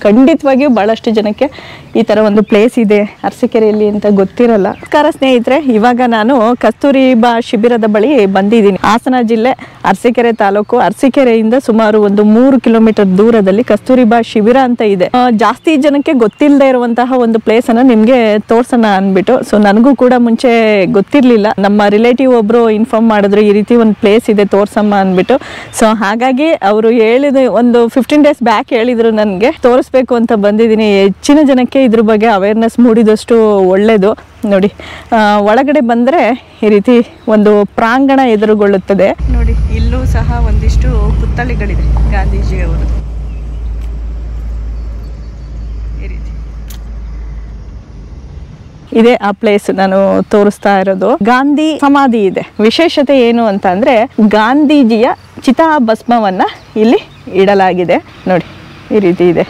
ಖಂಡಿತವಾಗಿಯೂ ಬಹಳಷ್ಟು ಜನಕ್ಕೆ ಈ ತರ ಒಂದು ಪ್ಲೇಸ್ ಇದೆ ಅರಸೀಕೆರೆಯಲ್ಲಿ ಅಂತ ಗೊತ್ತಿರಲ್ಲ. ನಮಸ್ಕಾರ ಸ್ನೇಹಿತರೆ, ಇವಾಗ ನಾನು ಕಸ್ತೂರಿಬಾ ಶಿಬಿರದ ಬಳಿ ಬಂದಿದ್ದೀನಿ. ಹಾಸನ ಜಿಲ್ಲೆ ಅರಸೀಕೆರೆ ತಾಲೂಕು. ಅರಸೀಕೆರೆಯಿಂದ ಸುಮಾರು ಒಂದು 3 ಕಿಲೋಮೀಟರ್ ದೂರದಲ್ಲಿ ಕಸ್ತೂರಿಬಾ ಶಿಬಿರ ಅಂತ ಇದೆ. ಜಾಸ್ತಿ ಜನಕ್ಕೆ ಗೊತ್ತಿಲ್ಲದೆ ಇರುವಂತಹ ಒಂದು ಪ್ಲೇಸ್ ಅನ್ನ ನಿಮ್ಗೆ ತೋರ್ಸೋಣ ಅನ್ಬಿಟ್ಟು. ಸೊ ನನಗೂ ಕೂಡ ಮುಂಚೆ ಗೊತ್ತಿರ್ಲಿಲ್ಲ. ನಮ್ಮ ರಿಲೇಟಿವ್ ಒಬ್ರು ಇನ್ಫಾರ್ಮ್ ಮಾಡಿದ್ರು, ಈ ರೀತಿ ಒಂದು ಪ್ಲೇಸ್ ಇದೆ ತೋರ್ಸಮ್ಮ ಅನ್ಬಿಟ್ಟು. ಸೊ ಹಾಗಾಗಿ ಅವರು ಹೇಳಿದ ಒಂದು 15 ಡೇಸ್ ಬ್ಯಾಕ್ ಹೇಳಿದ್ರು, ನನಗೆ ತೋರಿಸ್ಬೇಕು ಅಂತ ಬಂದಿದ್ದೀನಿ. ಹೆಚ್ಚಿನ ಜನಕ್ಕೆ ಇದ್ರ ಬಗ್ಗೆ ಅವೇರ್ನೆಸ್ ಮೂಡಿದಷ್ಟು ಒಳ್ಳೇದು. ನೋಡಿ, ಒಳಗಡೆ ಬಂದರೆ ಈ ರೀತಿ ಒಂದು ಪ್ರಾಂಗಣ ಎದುರುಗೊಳ್ಳುತ್ತದೆ. ನೋಡಿ, ಇಲ್ಲೂ ಸಹ ಒಂದಿಷ್ಟು ಪುತ್ಥಳಿಗಳಿದೆ ಗಾಂಧೀಜಿಯವರು. ಈ ರೀತಿ ಇದೆ ಆ ಪ್ಲೇಸ್ ನಾನು ತೋರಿಸ್ತಾ ಇರೋದು. ಗಾಂಧಿ ಸಮಾಧಿ ಇದೆ. ವಿಶೇಷತೆ ಏನು ಅಂತ ಅಂದ್ರೆ, ಗಾಂಧೀಜಿಯ ಚಿತಾಭಸ್ಮವನ್ನ ಇಲ್ಲಿ ಇಡಲಾಗಿದೆ. ನೋಡಿ, ಈ ರೀತಿ ಇದೆ.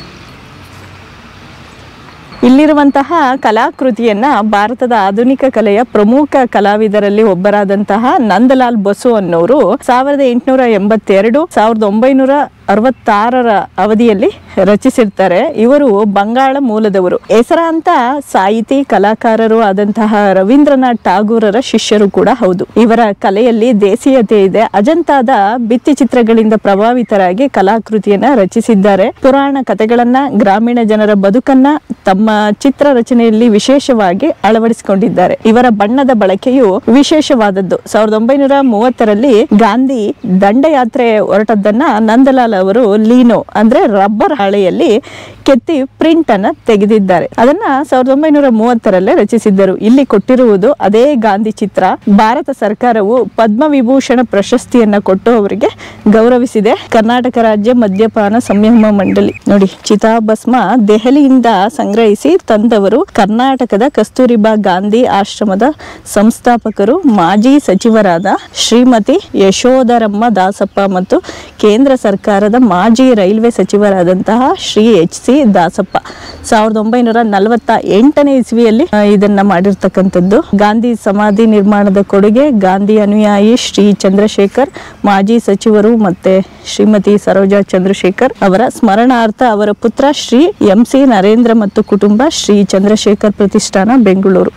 ಇಲ್ಲಿರುವಂತಹ ಕಲಾಕೃತಿಯನ್ನ ಭಾರತದ ಆಧುನಿಕ ಕಲೆಯ ಪ್ರಮುಖ ಕಲಾವಿದರಲ್ಲಿ ಒಬ್ಬರಾದಂತಹ ನಂದಲಾಲ್ ಬಸು ಅನ್ನೋರು 1882 1966ರ ಅವಧಿಯಲ್ಲಿ ರಚಿಸಿರ್ತಾರೆ. ಇವರು ಬಂಗಾಳ ಮೂಲದವರು. ಹೆಸರಾಂತ ಸಾಹಿತಿ ಕಲಾಕಾರರು ಆದಂತಹ ರವೀಂದ್ರನಾಥ್ ಟಾಗೂರರ ಶಿಷ್ಯರು ಕೂಡ ಹೌದು. ಇವರ ಕಲೆಯಲ್ಲಿ ದೇಸೀಯತೆ ಇದೆ. ಅಜಂತಾದ ಭಿತ್ತಿ ಚಿತ್ರಗಳಿಂದ ಪ್ರಭಾವಿತರಾಗಿ ಕಲಾಕೃತಿಯನ್ನ ರಚಿಸಿದ್ದಾರೆ. ಪುರಾಣ ಕಥೆಗಳನ್ನ, ಗ್ರಾಮೀಣ ಜನರ ಬದುಕನ್ನ ತಮ್ಮ ಚಿತ್ರ ರಚನೆಯಲ್ಲಿ ವಿಶೇಷವಾಗಿ ಅಳವಡಿಸಿಕೊಂಡಿದ್ದಾರೆ. ಇವರ ಬಣ್ಣದ ಬಳಕೆಯು ವಿಶೇಷವಾದದ್ದು. 1930ರಲ್ಲಿ ಗಾಂಧಿ ದಂಡಯಾತ್ರೆ ಹೊರಟದ್ದನ್ನ ನಂದಲಾಲ್ ಅವರು ಲೀನೋ ಅಂದ್ರೆ ರಬ್ಬರ್ ಹಾಳೆಯಲ್ಲಿ ಕೆತ್ತಿ ಪ್ರಿಂಟ್ ಅನ್ನ ತೆಗೆದಿದ್ದಾರೆ. ಅದನ್ನ 1930ರಲ್ಲೇ ರಚಿಸಿದ್ದರು. ಇಲ್ಲಿ ಕೊಟ್ಟಿರುವುದು ಅದೇ ಗಾಂಧಿ ಚಿತ್ರ. ಭಾರತ ಸರ್ಕಾರವು ಪದ್ಮವಿಭೂಷಣ ಪ್ರಶಸ್ತಿಯನ್ನ ಕೊಟ್ಟು ಅವರಿಗೆ ಗೌರವಿಸಿದೆ. ಕರ್ನಾಟಕ ರಾಜ್ಯ ಮದ್ಯಪಾನ ಸಂಯಮ ಮಂಡಳಿ. ನೋಡಿ, ಚಿತಾಭಸ್ಮ ದೆಹಲಿಯಿಂದ ಸಂಗ್ರಹಿಸಿ ತಂದವರು ಕರ್ನಾಟಕದ ಕಸ್ತೂರಿಬಾ ಗಾಂಧಿ ಆಶ್ರಮದ ಸಂಸ್ಥಾಪಕರು, ಮಾಜಿ ಸಚಿವರಾದ ಶ್ರೀಮತಿ ಯಶೋಧರಮ್ಮ ದಾಸಪ್ಪ ಮತ್ತು ಕೇಂದ್ರ ಸರ್ಕಾರದ ಮಾಜಿ ರೈಲ್ವೆ ಸಚಿವರಾದಂತಹ ಶ್ರೀ HC ದಾಸಪ್ಪ. 1948ನೇ ಇಸ್ವಿಯಲ್ಲಿ ಇದನ್ನ ಮಾಡಿರ್ತಕ್ಕಂಥದ್ದು. ಗಾಂಧಿ ಸಮಾಧಿ ನಿರ್ಮಾಣದ ಕೊಡುಗೆ ಗಾಂಧಿ ಅನುಯಾಯಿ ಶ್ರೀ ಚಂದ್ರಶೇಖರ್, ಮಾಜಿ ಸಚಿವರು ಮತ್ತೆ ಶ್ರೀಮತಿ ಸರೋಜಾ ಚಂದ್ರಶೇಖರ್ ಅವರ ಸ್ಮರಣಾರ್ಥ ಅವರ ಪುತ್ರ ಶ್ರೀ MC ನರೇಂದ್ರ ಮತ್ತು ಕುಟುಂಬ, ಶ್ರೀ ಚಂದ್ರಶೇಖರ್ ಪ್ರತಿಷ್ಠಾನ, ಬೆಂಗಳೂರು.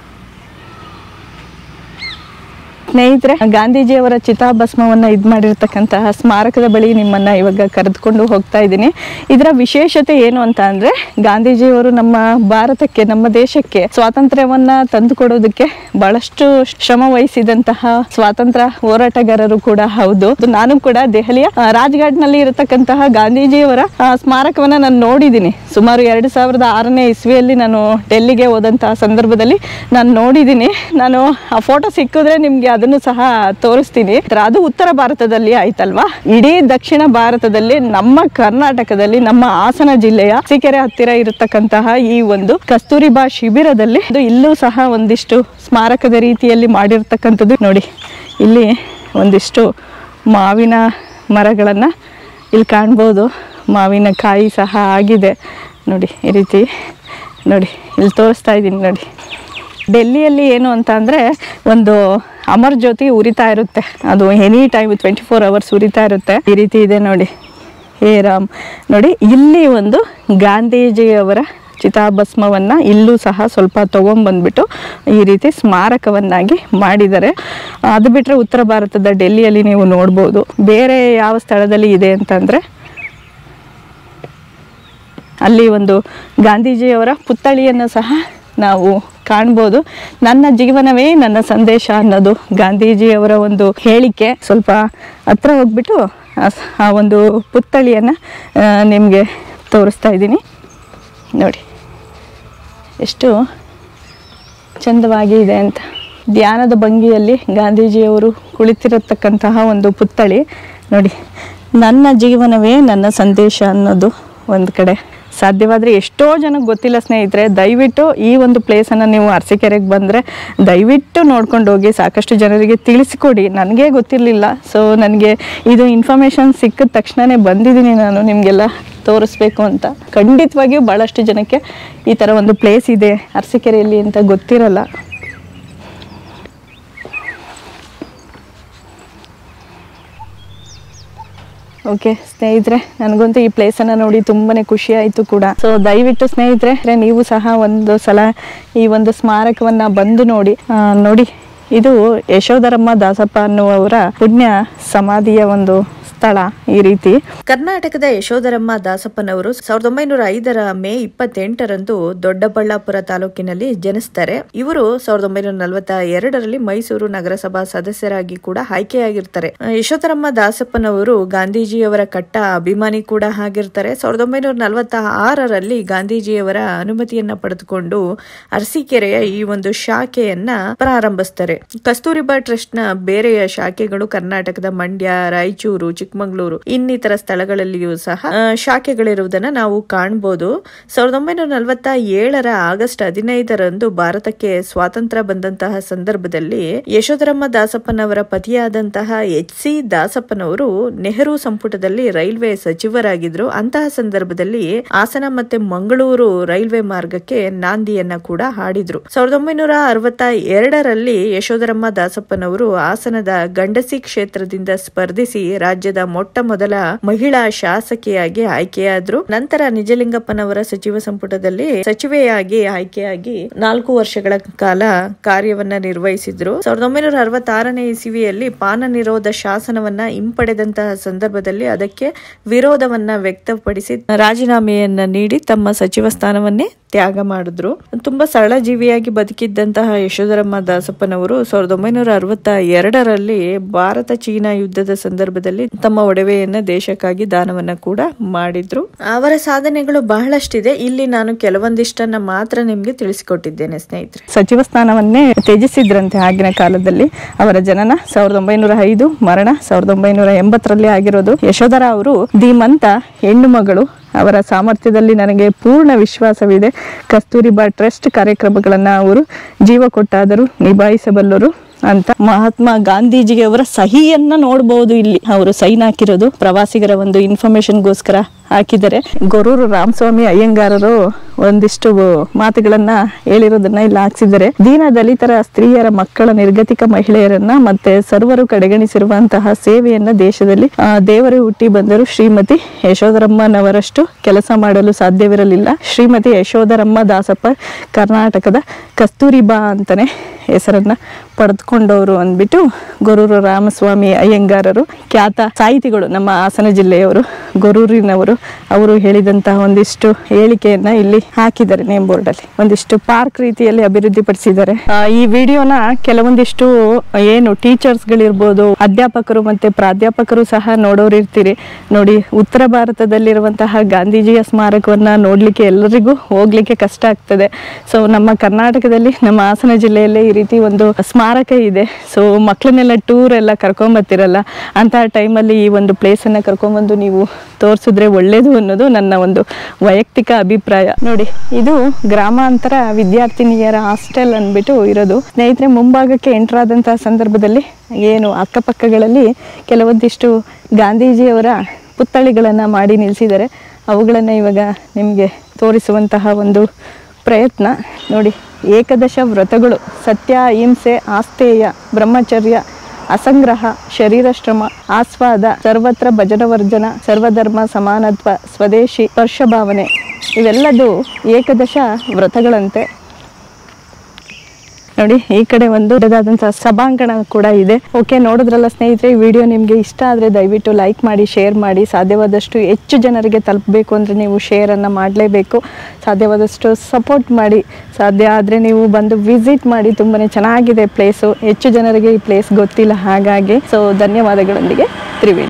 ಸ್ನೇಹಿತರೆ, ಗಾಂಧೀಜಿಯವರ ಚಿತಾಭಸ್ಮವನ್ನ ಮಾಡಿರ್ತಕ್ಕಂತಹ ಸ್ಮಾರಕದ ಬಳಿ ನಿಮ್ಮನ್ನ ಇವಾಗ ಕರೆದುಕೊಂಡು ಹೋಗ್ತಾ ಇದ್ದೀನಿ. ಇದರ ವಿಶೇಷತೆ ಏನು ಅಂತ ಅಂದ್ರೆ, ಗಾಂಧೀಜಿಯವರು ನಮ್ಮ ಭಾರತಕ್ಕೆ, ನಮ್ಮ ದೇಶಕ್ಕೆ ಸ್ವಾತಂತ್ರ್ಯವನ್ನ ತಂದುಕೊಡೋದಕ್ಕೆ ಬಹಳಷ್ಟು ಶ್ರಮ ವಹಿಸಿದಂತಹ ಸ್ವಾತಂತ್ರ್ಯ ಹೋರಾಟಗಾರರು ಕೂಡ ಹೌದು. ನಾನು ಕೂಡ ದೆಹಲಿಯ ರಾಜ್ಘಾಟ್ ನಲ್ಲಿ ಇರತಕ್ಕಂತಹ ಗಾಂಧೀಜಿಯವರ ಸ್ಮಾರಕವನ್ನ ನಾನು ನೋಡಿದ್ದೀನಿ. ಸುಮಾರು 2006ನೇ ಇಸ್ವಿಯಲ್ಲಿ ನಾನು ಡೆಲ್ಲಿಗೆ ಹೋದಂತಹ ಸಂದರ್ಭದಲ್ಲಿ ನಾನು ನೋಡಿದ್ದೀನಿ. ನಾನು ಆ ಫೋಟೋ ಸಿಕ್ಕಿದ್ರೆ ನಿಮ್ಗೆ ಅದನ್ನು ಸಹ ತೋರಿಸ್ತೀನಿ. ಅದು ಉತ್ತರ ಭಾರತದಲ್ಲಿ ಆಯ್ತಲ್ವಾ. ಇಡೀ ದಕ್ಷಿಣ ಭಾರತದಲ್ಲಿ, ನಮ್ಮ ಕರ್ನಾಟಕದಲ್ಲಿ, ನಮ್ಮ ಹಾಸನ ಜಿಲ್ಲೆಯ ಅರಸೀಕೆರೆ ಹತ್ತಿರ ಇರತಕ್ಕಂತಹ ಈ ಒಂದು ಕಸ್ತೂರಿಬಾ ಶಿಬಿರದಲ್ಲಿ ಇಲ್ಲೂ ಸಹ ಒಂದಿಷ್ಟು ಸ್ಮಾರಕದ ರೀತಿಯಲ್ಲಿ ಮಾಡಿರ್ತಕ್ಕಂಥದ್ದು. ನೋಡಿ, ಇಲ್ಲಿ ಒಂದಿಷ್ಟು ಮಾವಿನ ಮರಗಳನ್ನ ಇಲ್ಲಿ ಕಾಣ್ಬೋದು. ಮಾವಿನ ಕಾಯಿ ಸಹ ಆಗಿದೆ. ನೋಡಿ, ಈ ರೀತಿ ನೋಡಿ, ಇಲ್ಲಿ ತೋರಿಸ್ತಾ ಇದ್ದೀನಿ. ನೋಡಿ, ಡೆಲ್ಲಿಯಲ್ಲಿ ಏನು ಅಂತ ಅಂದರೆ, ಒಂದು ಅಮರ್ ಜ್ಯೋತಿ ಉರಿತಾ ಇರುತ್ತೆ. ಅದು ಎನಿ ಟೈಮ್ 24 hours ಉರಿತಾ ಇರುತ್ತೆ. ಈ ರೀತಿ ಇದೆ ನೋಡಿ. ಹೇ ರಾಮ್. ನೋಡಿ, ಇಲ್ಲಿ ಒಂದು ಗಾಂಧೀಜಿಯವರ ಚಿತಾಭಸ್ಮವನ್ನ ಇಲ್ಲೂ ಸಹ ಸ್ವಲ್ಪ ತಗೊಂಡ್ಬಂದ್ಬಿಟ್ಟು ಈ ರೀತಿ ಸ್ಮಾರಕವನ್ನಾಗಿ ಮಾಡಿದ್ದಾರೆ. ಅದು ಬಿಟ್ಟರೆ ಉತ್ತರ ಭಾರತದ ಡೆಲ್ಲಿಯಲ್ಲಿ ನೀವು ನೋಡ್ಬೋದು. ಬೇರೆ ಯಾವ ಸ್ಥಳದಲ್ಲಿ ಇದೆ ಅಂತಂದರೆ, ಅಲ್ಲಿ ಒಂದು ಗಾಂಧೀಜಿಯವರ ಪುತ್ಥಳಿಯನ್ನು ಸಹ ನಾವು ಕಾಣ್ಬೋದು. ನನ್ನ ಜೀವನವೇ ನನ್ನ ಸಂದೇಶ ಅನ್ನೋದು ಗಾಂಧೀಜಿಯವರ ಒಂದು ಹೇಳಿಕೆ. ಸ್ವಲ್ಪ ಹತ್ರ ಹೋಗ್ಬಿಟ್ಟು ಆ ಒಂದು ಪುತ್ಥಳಿಯನ್ನು ನಿಮಗೆ ತೋರಿಸ್ತಾ ಇದ್ದೀನಿ. ನೋಡಿ, ಎಷ್ಟು ಚಂದವಾಗಿ ಇದೆ ಅಂತ. ಧ್ಯಾನದ ಭಂಗಿಯಲ್ಲಿ ಗಾಂಧೀಜಿಯವರು ಕುಳಿತಿರತಕ್ಕಂತಹ ಒಂದು ಪುತ್ಥಳಿ. ನೋಡಿ, ನನ್ನ ಜೀವನವೇ ನನ್ನ ಸಂದೇಶ ಅನ್ನೋದು ಒಂದು ಕಡೆ. ಸಾಧ್ಯವಾದರೆ ಎಷ್ಟೋ ಜನಕ್ಕೆ ಗೊತ್ತಿಲ್ಲ ಸ್ನೇಹಿತರೆ. ದಯವಿಟ್ಟು ಈ ಒಂದು ಪ್ಲೇಸನ್ನು ನೀವು ಅರಸೀಕೆರೆಗೆ ಬಂದರೆ ದಯವಿಟ್ಟು ನೋಡ್ಕೊಂಡು ಹೋಗಿ. ಸಾಕಷ್ಟು ಜನರಿಗೆ ತಿಳಿಸಿಕೊಡಿ. ನನಗೆ ಗೊತ್ತಿರಲಿಲ್ಲ. ಸೊ ನನಗೆ ಇದು ಇನ್ಫಾರ್ಮೇಷನ್ ಸಿಕ್ಕಿದ ತಕ್ಷಣವೇ ಬಂದಿದ್ದೀನಿ ನಾನು ನಿಮಗೆಲ್ಲ ತೋರಿಸ್ಬೇಕು ಅಂತ. ಖಂಡಿತವಾಗಿಯೂ ಭಾಳಷ್ಟು ಜನಕ್ಕೆ ಈ ಥರ ಒಂದು ಪ್ಲೇಸ್ ಇದೆ ಅರಸೀಕೆರೆಯಲ್ಲಿ ಅಂತ ಗೊತ್ತಿರಲ್ಲ. ಓಕೆ ಸ್ನೇಹಿತರೆ, ನನಗಂತೂ ಈ ಪ್ಲೇಸನ್ನು ನೋಡಿ ತುಂಬಾನೇ ಖುಷಿ ಆಯಿತು ಕೂಡ. ಸೊ ದಯವಿಟ್ಟು ಸ್ನೇಹಿತರೆ ನೀವು ಸಹ ಒಂದು ಸಲ ಈ ಒಂದು ಸ್ಮಾರಕವನ್ನು ಬಂದು ನೋಡಿ. ಇದು ಯಶೋಧರಮ್ಮ ದಾಸಪ್ಪ ಅನ್ನುವವರ ಪುಣ್ಯ ಸಮಾಧಿಯ ಒಂದು ಸ್ಥಳ. ಈ ರೀತಿ ಕರ್ನಾಟಕದ ಯಶೋಧರಮ್ಮ ದಾಸಪ್ಪನವರು 1905 ಮೇ 28ರಂದು ದೊಡ್ಡಬಳ್ಳಾಪುರ ತಾಲೂಕಿನಲ್ಲಿ ಜನಿಸ್ತಾರೆ. ಇವರು 1942ರಲ್ಲಿ ಮೈಸೂರು ನಗರಸಭಾ ಸದಸ್ಯರಾಗಿ ಕೂಡ ಆಯ್ಕೆಯಾಗಿರ್ತಾರೆ. ಯಶೋಧರಮ್ಮ ದಾಸಪ್ಪನವರು ಗಾಂಧೀಜಿಯವರ ಕಟ್ಟ ಅಭಿಮಾನಿ ಕೂಡ ಆಗಿರ್ತಾರೆ. 1946ರಲ್ಲಿ ಗಾಂಧೀಜಿಯವರ ಅನುಮತಿಯನ್ನ ಪಡೆದುಕೊಂಡು ಅರಸೀಕೆರೆಯ ಈ ಒಂದು ಶಾಖೆಯನ್ನ ಪ್ರಾರಂಭಿಸ್ತಾರೆ. ಕಸ್ತೂರಿಬಾ ಟ್ರಸ್ಟ್ ನ ಬೇರೆಯ ಶಾಖೆಗಳು ಕರ್ನಾಟಕದ ಮಂಡ್ಯ, ರಾಯಚೂರು, ಚಿಕ್ಕಮಗಳೂರು ಇನ್ನಿತರ ಸ್ಥಳಗಳಲ್ಲಿಯೂ ಸಹ ಶಾಖೆಗಳಿರುವುದನ್ನು ನಾವು ಕಾಣಬಹುದು. 1947ರ ಆಗಸ್ಟ್ 15ರಂದು ಭಾರತಕ್ಕೆ ಸ್ವಾತಂತ್ರ್ಯ ಬಂದಂತಹ ಸಂದರ್ಭದಲ್ಲಿ ಯಶೋಧರಮ್ಮ ದಾಸಪ್ಪನವರ ಪತಿಯಾದಂತಹ HC ದಾಸಪ್ಪನವರು ನೆಹರು ಸಂಪುಟದಲ್ಲಿ ರೈಲ್ವೆ ಸಚಿವರಾಗಿದ್ರು. ಅಂತಹ ಸಂದರ್ಭದಲ್ಲಿ ಹಾಸನ ಮತ್ತೆ ಮಂಗಳೂರು ರೈಲ್ವೆ ಮಾರ್ಗಕ್ಕೆ ನಾಂದಿಯನ್ನ ಕೂಡ ಹಾಡಿದ್ರು. 1962ರಲ್ಲಿ ಯಶೋಧರಮ್ಮ ದಾಸಪ್ಪನವರು ಹಾಸನದ ಗಂಡಸಿ ಕ್ಷೇತ್ರದಿಂದ ಸ್ಪರ್ಧಿಸಿ ರಾಜ್ಯದ ಮೊಟ್ಟ ಮೊದಲ ಮಹಿಳಾ ಶಾಸಕಿಯಾಗಿ ಆಯ್ಕೆಯಾದ್ರು. ನಂತರ ನಿಜಲಿಂಗಪ್ಪನವರ ಸಚಿವ ಸಂಪುಟದಲ್ಲಿ ಸಚಿವೆಯಾಗಿ ಆಯ್ಕೆಯಾಗಿ 4 ವರ್ಷಗಳ ಕಾಲ ಕಾರ್ಯವನ್ನ ನಿರ್ವಹಿಸಿದ್ರು. 1966ನೇ ಇಸವಿಯಲ್ಲಿ ಪಾನ ನಿರೋಧ ಶಾಸನವನ್ನ ಹಿಂಪಡೆದಂತಹ ಸಂದರ್ಭದಲ್ಲಿ ಅದಕ್ಕೆ ವಿರೋಧವನ್ನ ವ್ಯಕ್ತಪಡಿಸಿ ರಾಜೀನಾಮೆಯನ್ನ ನೀಡಿ ತಮ್ಮ ಸಚಿವ ಸ್ಥಾನವನ್ನೇ ತ್ಯಾಗ ಮಾಡಿದ್ರು. ತುಂಬಾ ಸರಳ ಜೀವಿಯಾಗಿ ಬದುಕಿದ್ದಂತಹ ಯಶೋಧರಮ್ಮ ದಾಸಪ್ಪನವರು 1962ರಲ್ಲಿ ಭಾರತ ಚೀನಾ ಯುದ್ಧದ ಸಂದರ್ಭದಲ್ಲಿ ತಮ್ಮ ಒಡವೆಯನ್ನ ದೇಶಕ್ಕಾಗಿ ದಾನವನ್ನ ಕೂಡ ಮಾಡಿದ್ರು. ಅವರ ಸಾಧನೆಗಳು ಬಹಳಷ್ಟಿದೆ. ಇಲ್ಲಿ ನಾನು ಕೆಲವೊಂದಿಷ್ಟನ್ನ ಮಾತ್ರ ನಿಮ್ಗೆ ತಿಳಿಸಿಕೊಟ್ಟಿದ್ದೇನೆ ಸ್ನೇಹಿತರೆ. ಸಚಿವ ಸ್ಥಾನವನ್ನೇ ತ್ಯಜಿಸಿದ್ರಂತೆ ಆಗಿನ ಕಾಲದಲ್ಲಿ. ಅವರ ಜನನ 1905, ಮರಣ 1980ರಲ್ಲಿ ಆಗಿರೋದು. ಯಶೋಧರ ಅವರು ಧೀಮಂತ ಹೆಣ್ಣು ಮಗಳು. ಅವರ ಸಾಮರ್ಥ್ಯದಲ್ಲಿ ನನಗೆ ಪೂರ್ಣ ವಿಶ್ವಾಸವಿದೆ. ಕಸ್ತೂರಿಬಾ ಟ್ರಸ್ಟ್ ಕಾರ್ಯಕ್ರಮಗಳನ್ನ ಅವರು ಜೀವ ಕೊಟ್ಟಾದರೂ ನಿಭಾಯಿಸಬಲ್ಲರು ಅಂತ ಮಹಾತ್ಮ ಗಾಂಧೀಜಿಗೆ ಅವರ ಸಹಿಯನ್ನ ನೋಡಬಹುದು. ಇಲ್ಲಿ ಅವರು ಸೈನ್ ಹಾಕಿರೋದು ಪ್ರವಾಸಿಗರ ಒಂದು ಇನ್ಫಾರ್ಮೇಶನ್ಗೋಸ್ಕರ ಹಾಕಿದ್ದಾರೆ. ಗೊರೂರು ರಾಮಸ್ವಾಮಿ ಅಯ್ಯಂಗಾರರು ಒಂದಿಷ್ಟು ಮಾತುಗಳನ್ನ ಹೇಳಿರೋದನ್ನ ಇಲ್ಲಿ ಹಾಕ್ಸಿದ್ದಾರೆ. ದೀನ ದಲಿತರ, ಸ್ತ್ರೀಯರ, ಮಕ್ಕಳ, ನಿರ್ಗತಿಕ ಮಹಿಳೆಯರನ್ನ ಮತ್ತೆ ಸರ್ವರು ಕಡೆಗಣಿಸಿರುವಂತಹ ಸೇವೆಯನ್ನ ದೇಶದಲ್ಲಿ ದೇವರು ಹುಟ್ಟಿ ಬಂದರು ಶ್ರೀಮತಿ ಯಶೋಧರಮ್ಮನವರಷ್ಟು ಕೆಲಸ ಮಾಡಲು ಸಾಧ್ಯವಿರಲಿಲ್ಲ. ಶ್ರೀಮತಿ ಯಶೋಧರಮ್ಮ ದಾಸಪ್ಪ ಕರ್ನಾಟಕದ ಕಸ್ತೂರಿಬಾ ಅಂತಾನೆ ಹೆಸರನ್ನ ಪಡೆದುಕೊಂಡವರು ಅಂದ್ಬಿಟ್ಟು ಗೊರೂರು ರಾಮಸ್ವಾಮಿ ಅಯ್ಯಂಗಾರರು, ಖ್ಯಾತ ಸಾಹಿತಿಗಳು, ನಮ್ಮ ಹಾಸನ ಜಿಲ್ಲೆಯವರು, ಗೊರೂರಿನವರು, ಅವರು ಹೇಳಿದಂತಹ ಒಂದಿಷ್ಟು ಹೇಳಿಕೆಯನ್ನ ಇಲ್ಲಿ ಹಾಕಿದ್ದಾರೆ. ನೇಮ್ ಬೋರ್ಡ್ ಅಲ್ಲಿ ಒಂದಿಷ್ಟು ಪಾರ್ಕ್ ರೀತಿಯಲ್ಲಿ ಅಭಿವೃದ್ಧಿ ಪಡಿಸಿದ್ದಾರೆ. ಈ ವಿಡಿಯೋನ ಕೆಲವೊಂದಿಷ್ಟು ಏನು ಟೀಚರ್ಸ್ ಗಳಿರ್ಬೋದು, ಅಧ್ಯಾಪಕರು ಮತ್ತೆ ಪ್ರಾಧ್ಯಾಪಕರು ಸಹ ನೋಡೋರು ಇರ್ತೀರಿ. ನೋಡಿ, ಉತ್ತರ ಭಾರತದಲ್ಲಿರುವಂತಹ ಗಾಂಧೀಜಿಯ ಸ್ಮಾರಕವನ್ನ ನೋಡ್ಲಿಕ್ಕೆ ಎಲ್ಲರಿಗೂ ಹೋಗ್ಲಿಕ್ಕೆ ಕಷ್ಟ ಆಗ್ತದೆ. ಸೊ ನಮ್ಮ ಕರ್ನಾಟಕದಲ್ಲಿ, ನಮ್ಮ ಹಾಸನ ಜಿಲ್ಲೆಯಲ್ಲಿ ಈ ರೀತಿ ಒಂದು ಸ್ಮಾರಕ ಇದೆ. ಸೊ ಮಕ್ಕಳನ್ನೆಲ್ಲ ಟೂರ್ ಎಲ್ಲ ಕರ್ಕೊಂಬತ್ತಿರಲ್ಲ, ಅಂತಹ ಟೈಮಲ್ಲಿ ಈ ಒಂದು ಪ್ಲೇಸನ್ನು ಕರ್ಕೊಂಬಂದು ನೀವು ತೋರಿಸಿದ್ರೆ ಒಳ್ಳೇದು ಅನ್ನೋದು ನನ್ನ ಒಂದು ವೈಯಕ್ತಿಕ ಅಭಿಪ್ರಾಯ. ನೋಡಿ, ಇದು ಗ್ರಾಮಾಂತರ ವಿದ್ಯಾರ್ಥಿನಿಯರ ಹಾಸ್ಟೆಲ್ ಅಂದ್ಬಿಟ್ಟು ಇರೋದು. ಸ್ನೇಹಿತರೆ, ಮುಂಭಾಗಕ್ಕೆ ಎಂಟರ್ ಆದಂತಹ ಸಂದರ್ಭದಲ್ಲಿ ಏನು ಅಕ್ಕಪಕ್ಕಗಳಲ್ಲಿ ಕೆಲವೊಂದಿಷ್ಟು ಗಾಂಧೀಜಿಯವರ ಪುತ್ಥಳಿಗಳನ್ನು ಮಾಡಿ ನಿಲ್ಲಿಸಿದ್ದಾರೆ. ಅವುಗಳನ್ನು ಇವಾಗ ನಿಮಗೆ ತೋರಿಸುವಂತಹ ಒಂದು ಪ್ರಯತ್ನ. ನೋಡಿ, ಏಕದಶ ವ್ರತಗಳು: ಸತ್ಯ, ಅಹಿಂಸೆ, ಆಸ್ತೇಯ, ಬ್ರಹ್ಮಚರ್ಯ, ಅಸಂಗ್ರಹ, ಶರೀರ ಶ್ರಮ, ಆಸ್ವಾದ, ಸರ್ವತ್ರ ಭಜನವರ್ಜನ, ಸರ್ವಧರ್ಮ ಸಮಾನತ್ವ, ಸ್ವದೇಶಿ, ಸ್ಪರ್ಶಭಾವನೆ, ಇವೆಲ್ಲದು ಏಕದಶ ವ್ರತಗಳಂತೆ. ನೋಡಿ, ಈ ಕಡೆ ಒಂದು ದೊಡ್ಡದಾದಂತಹ ಸಭಾಂಗಣ ಕೂಡ ಇದೆ. ಓಕೆ, ನೋಡಿದ್ರಲ್ಲ ಸ್ನೇಹಿತರೆ, ಈ ವಿಡಿಯೋ ನಿಮಗೆ ಇಷ್ಟ ಆದರೆ ದಯವಿಟ್ಟು ಲೈಕ್ ಮಾಡಿ, ಶೇರ್ ಮಾಡಿ. ಸಾಧ್ಯವಾದಷ್ಟು ಹೆಚ್ಚು ಜನರಿಗೆ ತಲುಪಬೇಕು ಅಂದರೆ ನೀವು ಶೇರನ್ನು ಮಾಡಲೇಬೇಕು. ಸಾಧ್ಯವಾದಷ್ಟು ಸಪೋರ್ಟ್ ಮಾಡಿ. ಸಾಧ್ಯ ಆದರೆ ನೀವು ಬಂದು ವಿಸಿಟ್ ಮಾಡಿ. ತುಂಬಾ ಚೆನ್ನಾಗಿದೆ ಪ್ಲೇಸು. ಹೆಚ್ಚು ಜನರಿಗೆ ಈ ಪ್ಲೇಸ್ ಗೊತ್ತಿಲ್ಲ, ಹಾಗಾಗಿ. ಸೊ ಧನ್ಯವಾದಗಳೊಂದಿಗೆ ತ್ರಿವೇಣಿ.